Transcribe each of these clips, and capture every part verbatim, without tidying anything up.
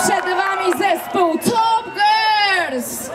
Przed wami zespół Top Girls!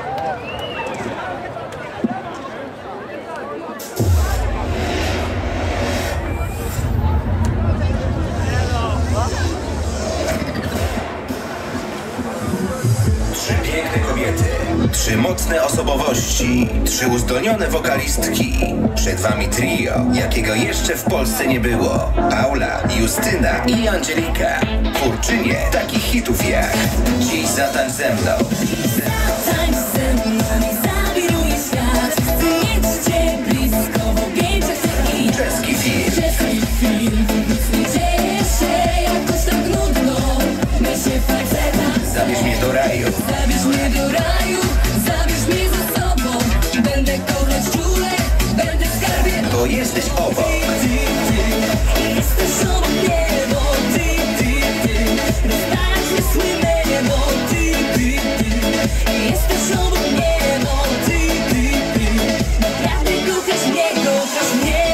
Trzy piękne kobiety, trzy mocne osobowości, trzy uzdolnione wokalistki. Przed wami trio, jakiego jeszcze w Polsce nie było. Paula, Justyna i Angelika. Twórczynie takich hitów jak Dziś zatańcz ze mną. Zatańcz ze mną i zawiruj świat. Chcę mieć cię blisko w objęciach i Czeski film. Czeski film. Nie dzieje się jakoś tak nudno. My się faceta. Zabierz mnie do raju. Zabierz mnie do raju. Zabierz mnie ze sobą. Będę kochać czule. Będę w skarbie. Bo jesteś obok. Ty, ty, ty. Jesteś obok mnie, bo ty, ty, ty. Rozdasz mi słynne, bo ty, ty, ty. Jesteś obok mnie, bo ty, ty, ty. Naprawdę kochasz mnie, kochasz mnie.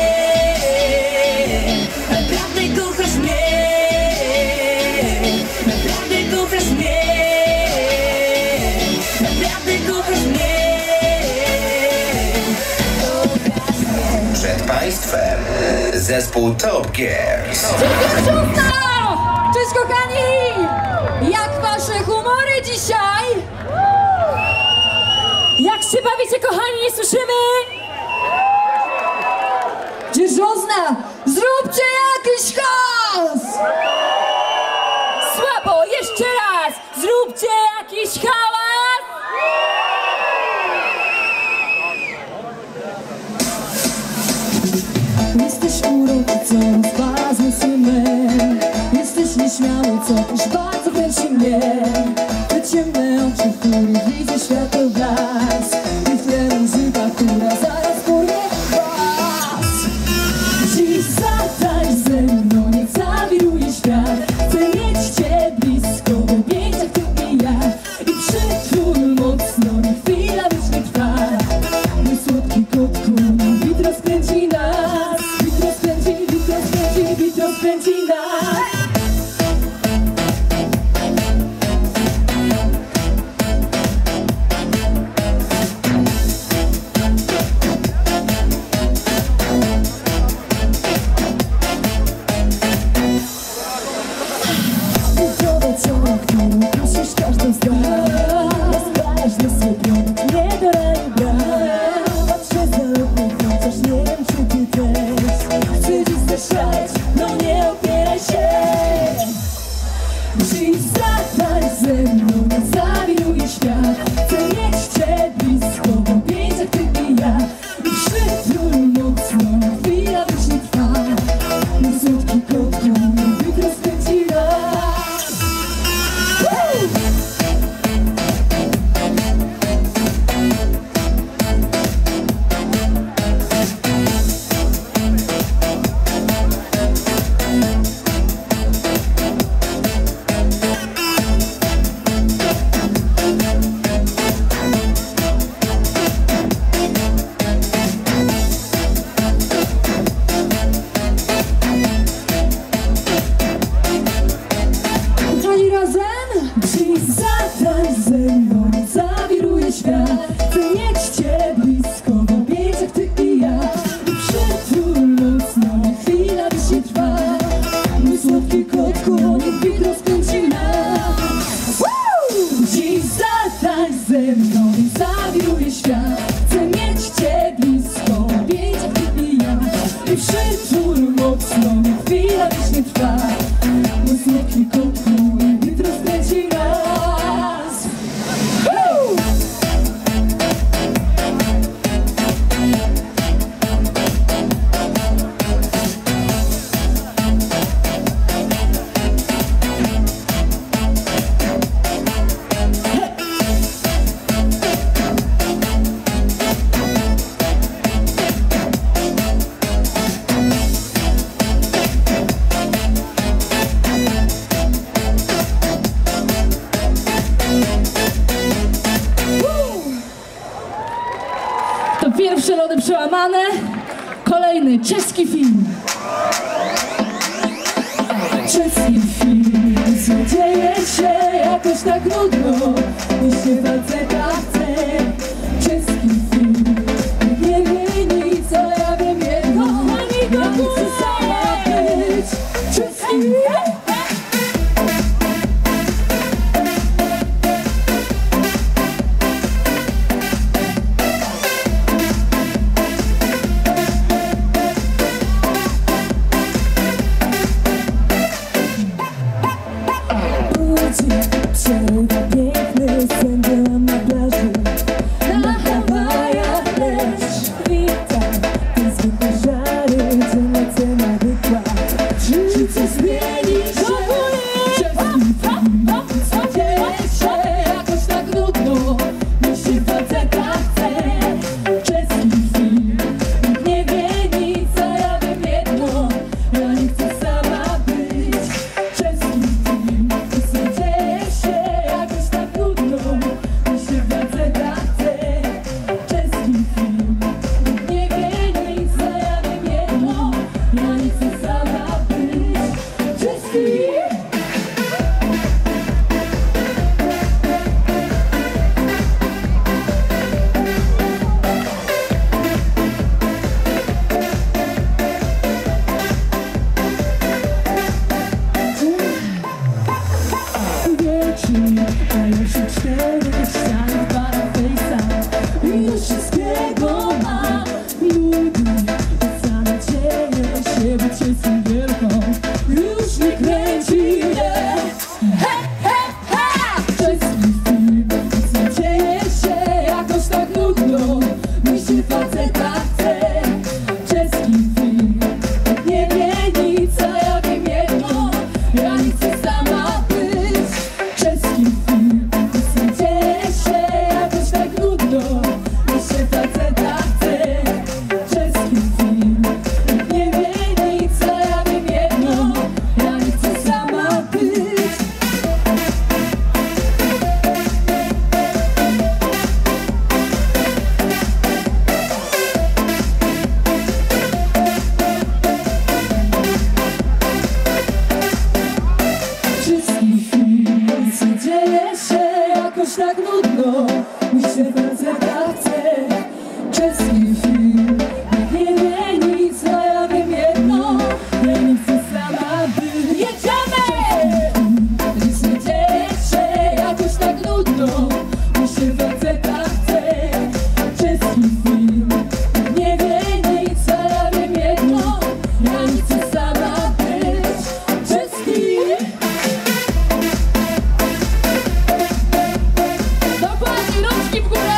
Naprawdę kochasz mnie. Naprawdę kochasz mnie. Naprawdę kochasz mnie. Kochasz mnie. Przed państwem zespół Top Girls. Cześć kochani! Jak wasze humory dzisiaj? Jak się bawicie kochani, nie słyszymy? Dzierżozna, zróbcie jakiś hałas! Słabo, jeszcze raz! Zróbcie jakiś hałas! Jesteś uroczy, co rozpazmy słynny. Jesteś nieśmiały, co też bardzo kręci mnie. Te ciemne oczy, w których widzę światło blask. I w tle muzyka, która zaraz porwie was. Dziś zatańcz ze mną, niech zawiruje świat. Chcę mieć cię blisko, w objęciach ty i ja. I przytul mocno, niech chwila wiecznie trwa. Mój słodki kotku, bit rozkręci nas. Bit rozkręci, bit rozkręci, bit rozkręci nas. Gotowe co, którą prosisz każdą z nas. Rozpalasz na swój prąd, nie do raju brak. Patrzę za okno, chociaż nie wiem czy ty też. Chcę dziś zaszaleć, no nie opieraj się. Dziś zatańcz ze mną, nie zawiruje świat. Chcę mieć cię blisko, w objęciach ty i ja. I przytul mocno, chwila wiecznie trwa. Mój słodki kotku, bit rozkręci nas. Woo! Kochani razem! Dziś zatańcz ze mną, zawiruje świat. Chcę mieć cię blisko, w objęciach ty i ja. I przytul mocno, niech chwila wiecznie trwa. Mój słodki kotku, niech bit rozkręci nas. Woo! Dziś zatańcz ze mną, zawiruje świat. Chcę mieć cię blisko, w objęciach ty i ja. I przytul mocno, niech chwila wiecznie trwa. Mój słodki kotku, bit rozkręci nas. Woo! To pierwsze lody przełamane, kolejny czeski film. Czeski film, co dzieje się jak jakoś tak nudno mi się faceta chce. Czeski film, nie wie nic, a ja wiem jedno, ja nie chcę sama być. Czeski film. Przerywa piękny sen, byłam na plaży, na Hawajach deszcz. Witam te zwykłe żary, co noce nawykła. Czy coś zmieni się? Czeski film, co dzieje się? Jakoś tak nudno mi się faceta chce. Czeski film, nikt nie wie nic, a ja wiem jedno, ja nie chcę sama być. Czeski film, co dzieje się? Jakoś tak nudno mi się faceta chce. Czeski film, nikt nie wie nic, a ja wiem jedno, ja nie chcę sama być. Czeski. Wieczór, a już i cztery ściany w barach fejsa. I już wszystkiego mam. Lubię to za nadzieję się być jestem wielką. Już nie kręci mnie. He, he, he! Czeski film, co dzieje się? Jakoś tak nudno mi się faceta chce. Czeski film, nie wie nic, a ja wiem jedno, ja nie chcę sama być. Czeski film, co dzieje się? Jakoś tak nudno mi się faceta chce. Czeski film, nie wie nic, a ja wiem jedno, ja nie chcę sama być. Czeski film, co dzieje się? Jakoś tak nudno mi się faceta chce. Czeski film, nie wie nic, a ja wiem jedno, ja nie chcę sama być. Jedziemy! Nic nie dzieje się, jakoś tak nudno mi się faceta chce. Czeski film, nie wie nic, a ja wiem jedno, ja nie chcę sama być. Czeski. Dokładnie, rączki w górę.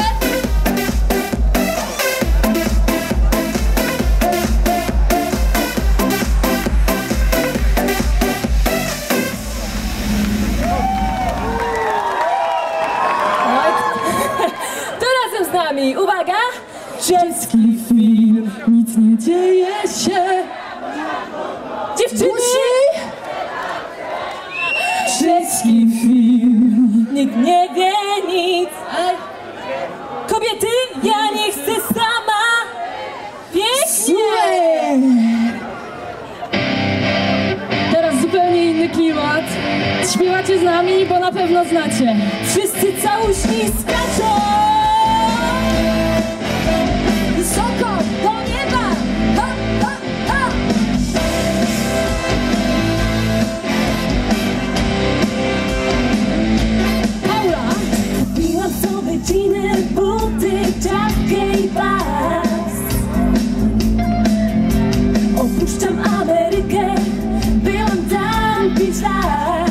To razem z nami, uwaga! Czeski film, nic nie dzieje się. Dziewczyny! Czeski film, Nikt nie wie nic. Kobiety, ja nie chcę sama. Pięknie! Teraz zupełnie inny klimat. Śpiewacie z nami, bo na pewno znacie. Wszyscy całuśni skaczą wysoko do nieba. Ha, ha, ha. Paula! kupiłam sobie dżiny, buty, czapkę i pas. Opuszczam Amerykę, byłam tam pięć lat.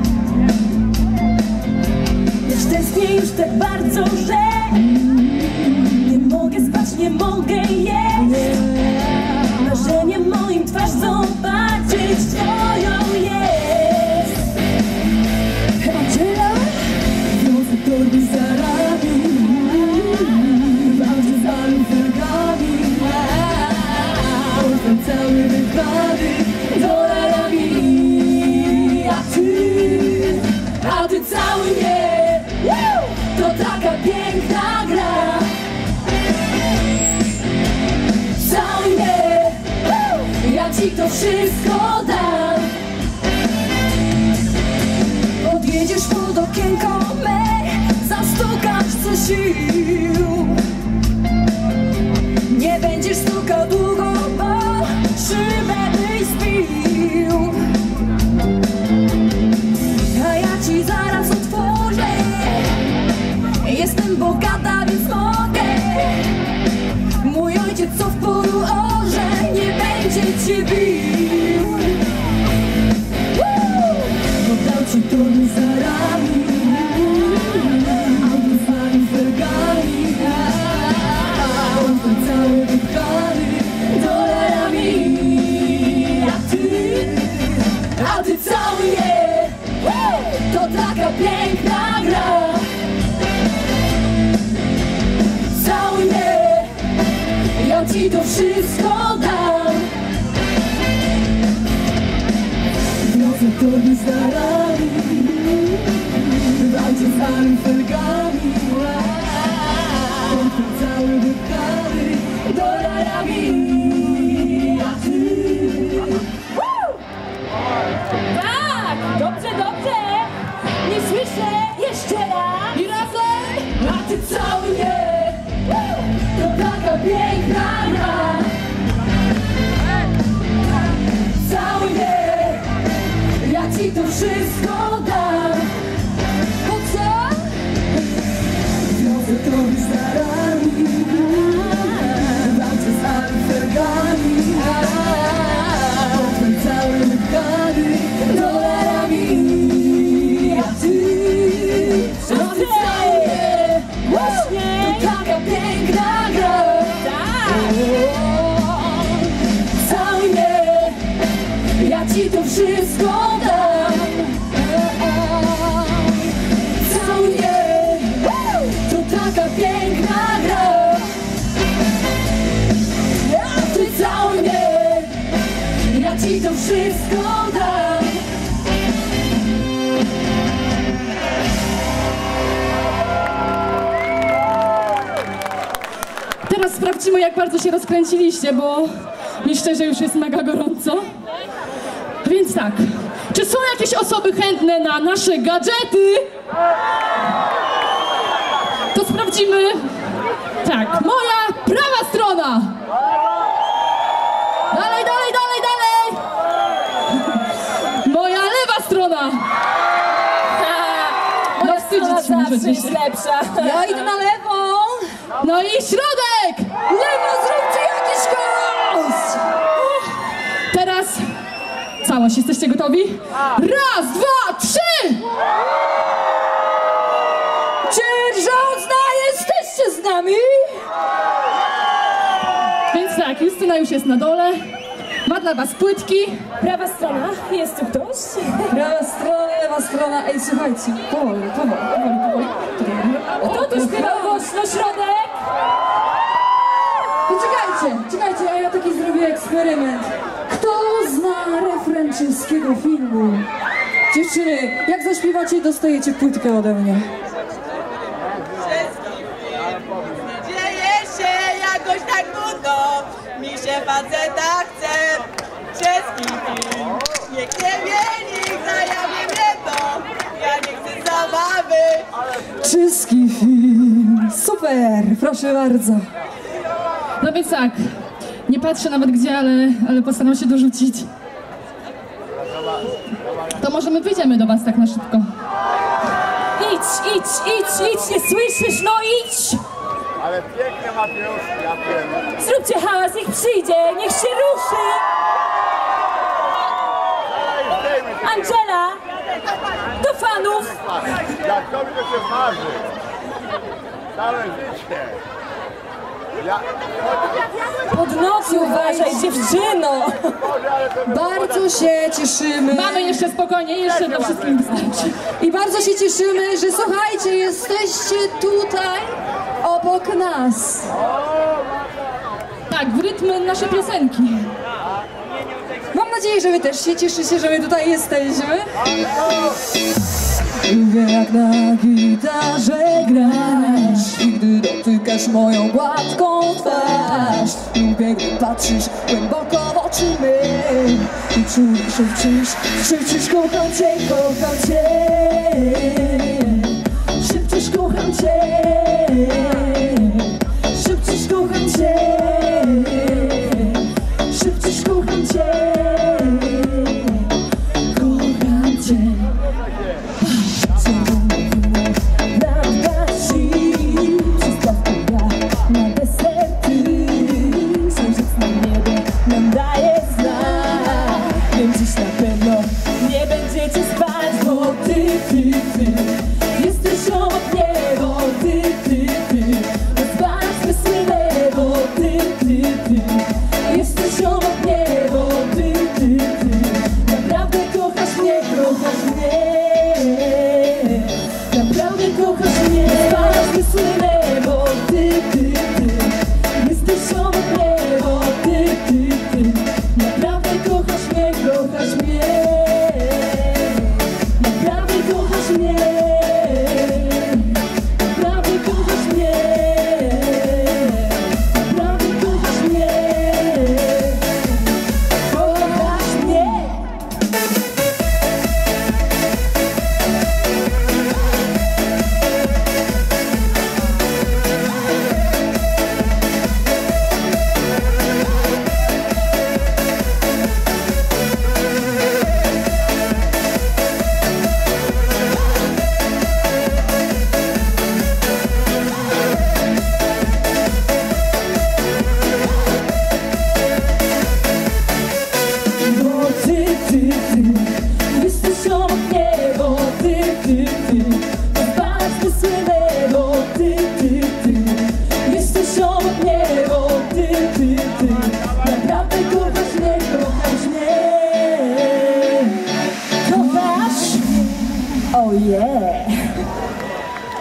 Lecz tęsknię już tak bardzo, że nie mogę spać, nie mogę jeść. Marzeniem moim twarz zobaczyć twoją jest. Angela, wiozę torby za rami, walczę za luferkami. Portal cały wypady dolarami. A ty, a ty cały mnie, to taka piękna gra. Cały mnie, ja ci to wszystko dam. Odjedziesz tu do Kenii. sił. Nie będziesz stukał długo, bo szybę byś zbił. A ja ci zaraz otworzę. Jestem bogata, więc mogę. Mój ojciec, co w polu orze, nie będzie cię bił. Oddał ci tony za rami, autofami, felgami, on cały wypchany dolarami. A ty, a ty cały je, to taka piękna gra. Cały mnie, ja ci to wszystko dam. Wiozę torby z darami, w aucie z całym felgami, on cały wypchany dolarami. A ty... Tak, dobrze, dobrze. Nie słyszę, jeszcze raz. I razem. A ty cały mnie, to taka piękna gra. Cały mnie, ja ci to wszystko dam. Po co? Wiozę tobie z darami, walczę z alfergami, on cały wypchany dolarami. A ty, a ty cały mnie, to taka piękna gra. Cały mnie, ja ci to wszystko dam. Cały mnie, to taka piękna gra. A ty cały mnie, ja ci to wszystko dam. Teraz sprawdzimy, jak bardzo się rozkręciliście, bo mi szczerze już jest mega gorąco. Więc tak, czy są jakieś osoby chętne na nasze gadżety? To sprawdzimy. Tak, moja prawa strona. Dalej, dalej, dalej, dalej. Moja lewa strona. No wstydzić się możecie się. lepsza. Ja idę na lewą. No i środek! Lewo, zróbcie jakiś chaos! Teraz całość, jesteście gotowi? Raz, dwa, trzy! Dzierżądzna, jesteście z nami? Więc tak, Justyna już jest na dole. Ma dla was płytki. Prawa strona, jest tu ktoś? Prawa strona, lewa strona. Ej, słuchajcie, powoli, powoli, powoli, powoli. Kto tu śpiewa głośno, środek? Poczekajcie, czekajcie, a ja taki zrobię eksperyment. Kto zna refren czeskiego filmu? Dziewczyny, jak zaśpiewacie, dostajecie płytkę ode mnie. Dzieje się jakoś tak nudno, mi się faceta chce. Czeski film, niech nie wie nikt, a ja wiem jedno, ja nie chcę zabawy. Czeski film, super, proszę bardzo. No więc tak, nie patrzę nawet gdzie, ale, ale postaram się dorzucić. To może my wyjdziemy do was tak na szybko. Idź, idź, idź, idź, nie słyszysz, no idź! Ale piękne Mateusz, ja wiem. Zróbcie hałas, niech przyjdzie, niech się ruszy! Angela, do fanów! Jak tobie to się marzy. Całe życie. Ja... Pod nocy uważaj, dziewczyno! Boże, ale to Bardzo się cieszymy Mamy jeszcze spokojnie, jeszcze to wszystkim wystarczy. i bardzo się cieszymy, że słuchajcie, jesteście tutaj obok nas. Tak, w rytm nasze piosenki. Mam nadzieję, że wy też się cieszycie, że my tutaj jesteśmy. Lubię jak na gitarze grasz i gdy dotykasz moją gładką twarz. Lubię gdy patrzysz głęboko w oczy my i czujesz, szepczysz, szepczysz kocham cię, kocham cię. Szepczysz kocham cię.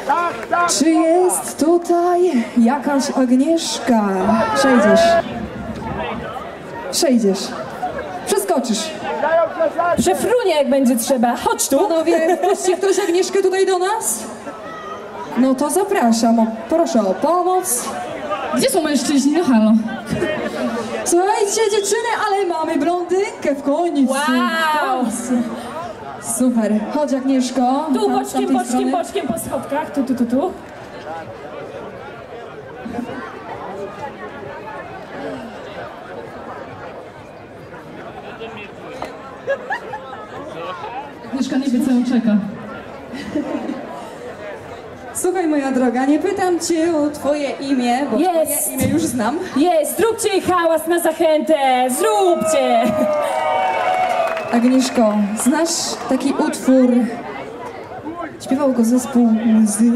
Tak, tak! Czy jest tutaj jakaś Agnieszka? Przejdziesz. Przejdziesz. Przeskoczysz. Dają przesadzkę! Przefrunie jak będzie trzeba. Chodź tu. Panowie, wpuśćcie ktoś Agnieszkę tutaj do nas? No to zapraszam. O, proszę o pomoc. Gdzie są mężczyźni? No halo. Słuchajcie dziewczyny, ale mamy blondynkę w końcu. Wow. Super. Chodź Agnieszko. Tu Tam, z boczkiem, tamtej boczkiem, strony. boczkiem po schodkach. Tu, tu, tu, tu. Agnieszka nie wie, co ją czeka. Słuchaj moja droga, nie pytam cię o twoje imię, bo Jest. twoje imię już znam. Jest, zróbcie jej hałas na zachętę. Zróbcie. Agnieszko, znasz taki utwór? Śpiewał go zespół Łzy.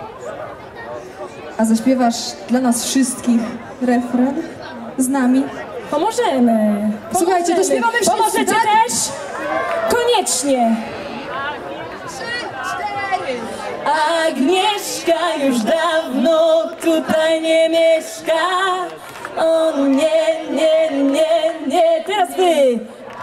A zaśpiewasz dla nas wszystkich refren z nami? Pomożemy. Słuchajcie, to Pomożemy. śpiewamy wszyscy, Pomożecie tak? też? Koniecznie. Trzy, cztery. Agnieszka już dawno tutaj nie mieszka. O nie, nie, nie, nie. Teraz wy.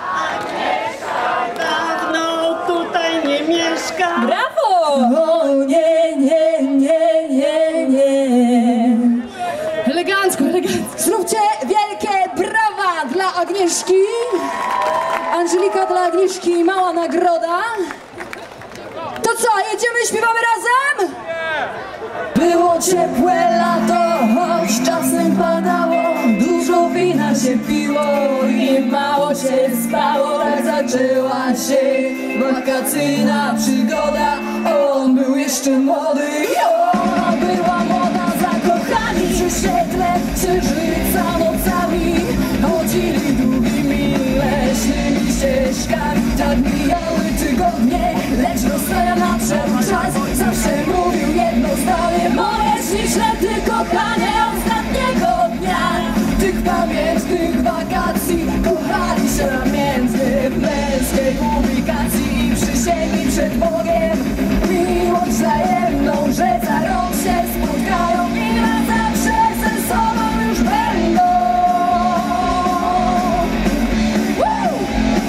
Dawno tutaj nie mieszka. Brawo! O nie, nie, nie, nie, nie. Elegancko, elegancko. Zróbcie wielkie brawa dla Agnieszki. Angelika dla Agnieszki, mała nagroda. To co, jedziemy, śpiewamy razem? Było ciepłe lato, choć czasem padało, dużo wina się piło i mało się spało. Tak zaczęła się wakacyjna przygoda. On był jeszcze młody, ona była młoda, zakochani przy świetle księżyca nocami. Chodzili długimi leśnymi ścieżkami. Tak mijały tygodnie, lecz rozstaja nadszedł czas. Zawsze mówił jedno zdanie: moje śliczne ty kochanie ostatniego dnia tych pamiętnych wakacji. Kochali się między w męskiej publikacji i przysięgli przed Bogiem miłość wzajemną, że za rok się spotkają i na zawsze ze sobą już będą. Woo!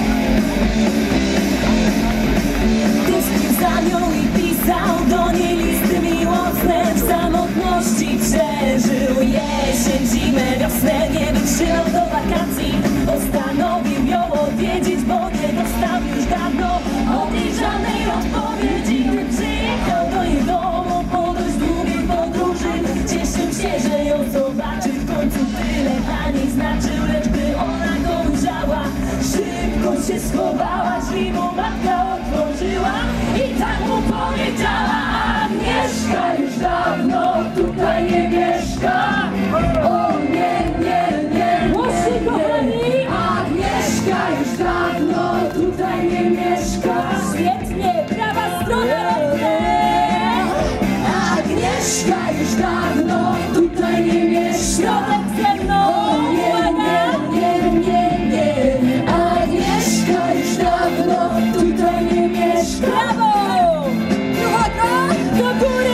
Tęsknił za nią i pisał do niej listy miłosne. W samotności przeżył jesień, zimę, wiosnę. Nie wytrzymał do wakacji, postanowił ją odwiedzić, bo nie dostał już dawno od niej żadnej odpowiedzi. Gdy przyjechał do jej domu po dość długiej podróży, cieszył się, że ją zobaczy. W końcu tyle dla niej znaczył, lecz gdy ona go ujrzała, szybko się schowała. Drzwi mu matka otworzyła i tak mu powiedziała: Agnieszka już dawno tutaj nie mieszka. O nie, nie, nie, Głośniej, kochani. Agnieszka już dawno tutaj nie mieszka. Świetnie, prawa strona. Agnieszka już dawno tutaj nie mieszka. Środek ze mną. O nie, nie, nie, nie, nie. Agnieszka już dawno tutaj nie mieszka. Brawo! Uwaga! Do góry!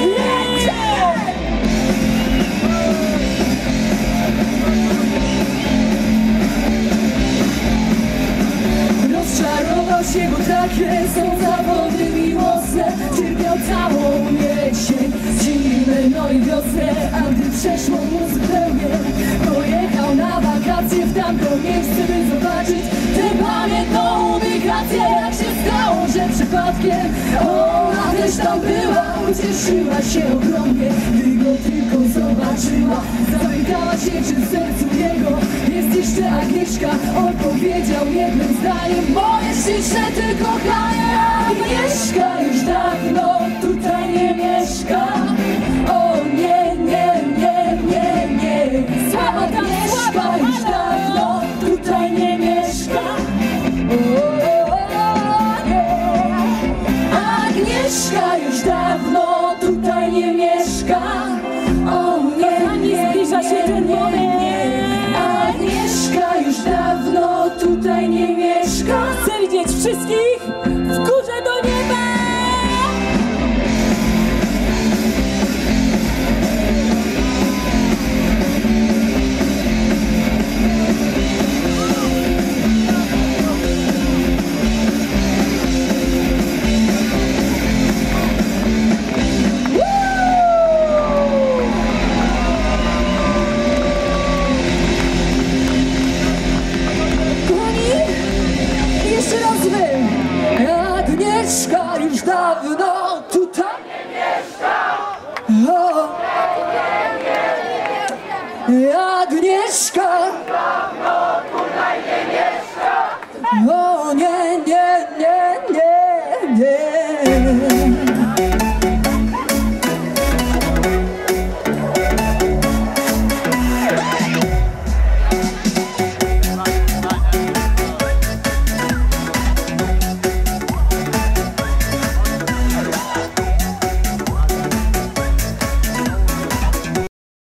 Rozczarował się, bo takie są zawody miłosne. Cierpiał całą jesień, zimę, no i wiosnę. A gdy przeszło mu zupełnie, pojechał na wakacje w tamto miejsce, by zobaczyć tę pamiętną ubikację. Jak się stało, że przypadkiem ona też tam była, ucieszyła się ogromnie, gdy go tylko zobaczyła. Zapytała się, czy w sercu jego jest jeszcze Agnieszka. On powiedział jednym zdaniem: moje śliczne ty kochanie. Agnieszka już dawno tutaj nie mieszka. O nie, nie, nie, nie, nie. Agnieszka już dawno tutaj nie mieszka. O, o, nie. Agnieszka już dawno tutaj nie mieszka.